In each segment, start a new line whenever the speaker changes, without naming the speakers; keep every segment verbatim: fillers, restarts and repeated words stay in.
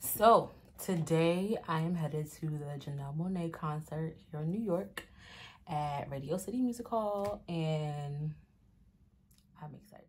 So today I am headed to the Janelle Monáe concert here in New York at Radio City Music Hall, and I'm excited.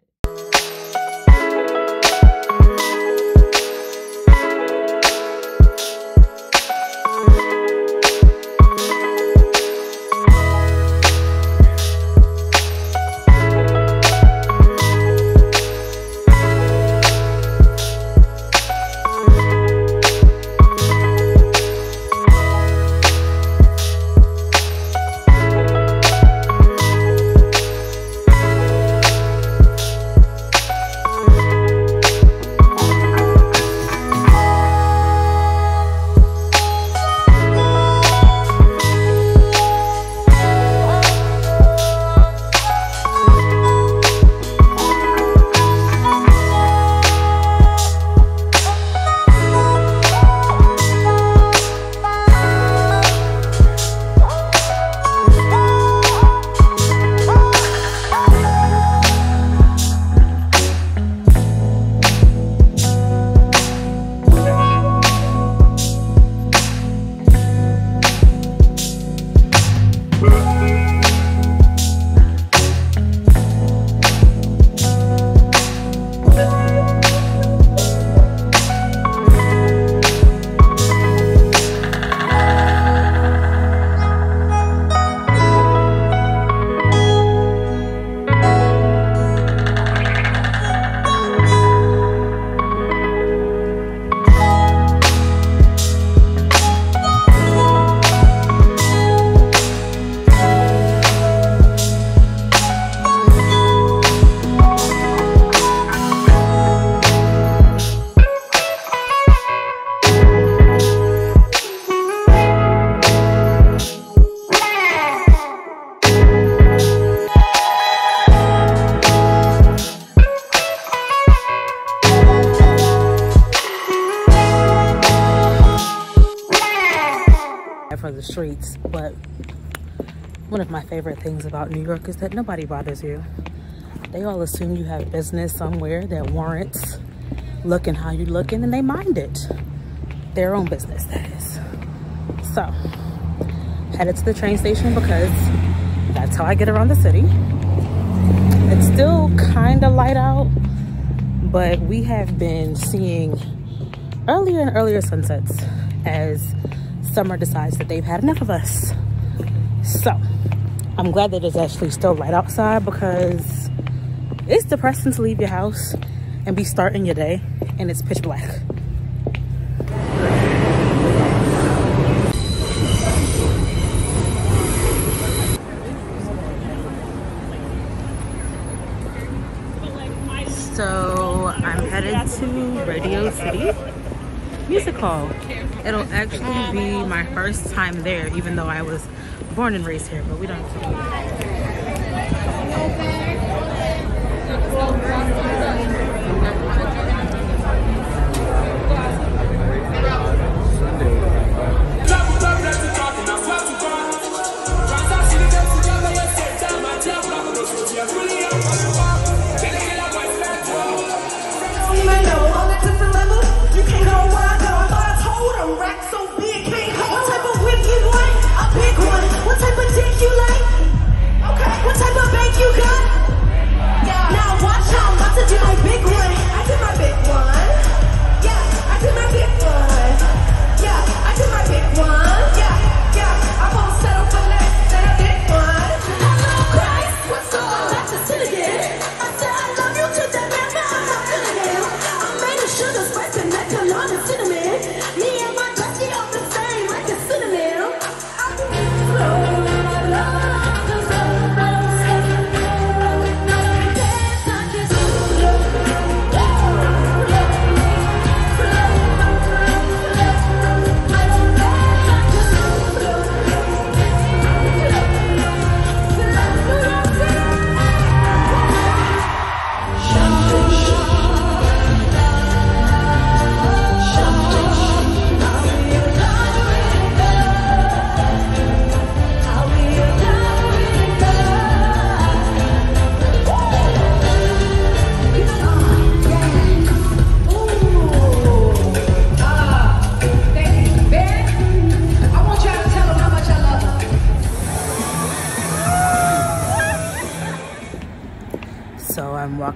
For the streets, but one of my favorite things about New York is that nobody bothers you. They all assume you have business somewhere that warrants looking how you looking, and they mind it. Their own business, that is. So, headed to the train station because that's how I get around the city. It's still kind of light out, but we have been seeing earlier and earlier sunsets as summer decides that they've had enough of us. So I'm glad that it's actually still light outside, because it's depressing to leave your house and be starting your day and it's pitch black. So I'm headed to Radio City Music Hall. It'll actually be my first time there, even though I was born and raised here, but we don't have to do
What type of bank you got? Now watch how I'm about to do.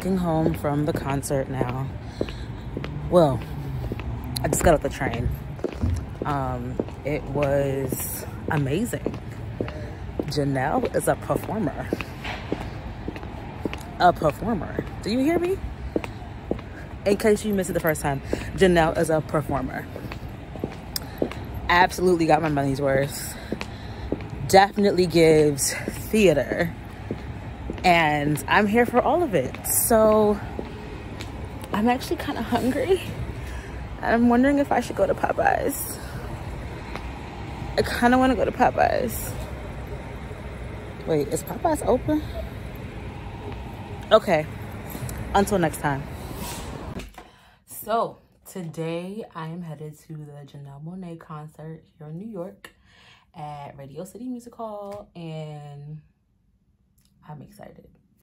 walking home from the concert now. Well, I just got off the train. Um, it was amazing. Janelle is a performer. A performer. Do you hear me? In case you missed it the first time, Janelle is a performer. Absolutely got my money's worth. Definitely gives theater. And I'm here for all of it. So I'm actually kind of hungry. I'm wondering if I should go to Popeyes. I kind of want to go to Popeyes. Wait, is Popeyes open? Okay, until next time. So today I am headed to the Janelle Monáe concert here in New York at Radio City Music Hall, and I'm excited.